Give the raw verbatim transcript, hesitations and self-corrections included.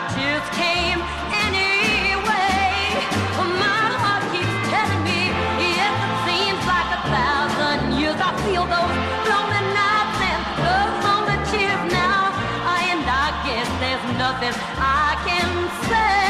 the tears came anyway. My heart keeps telling me, yes, it seems like a thousand years. I feel those lonely nights and those lonely tears now, and I guess there's nothing I can say.